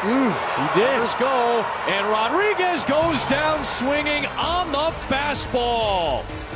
He did. Let's go. And Rodriguez goes down swinging on the fastball.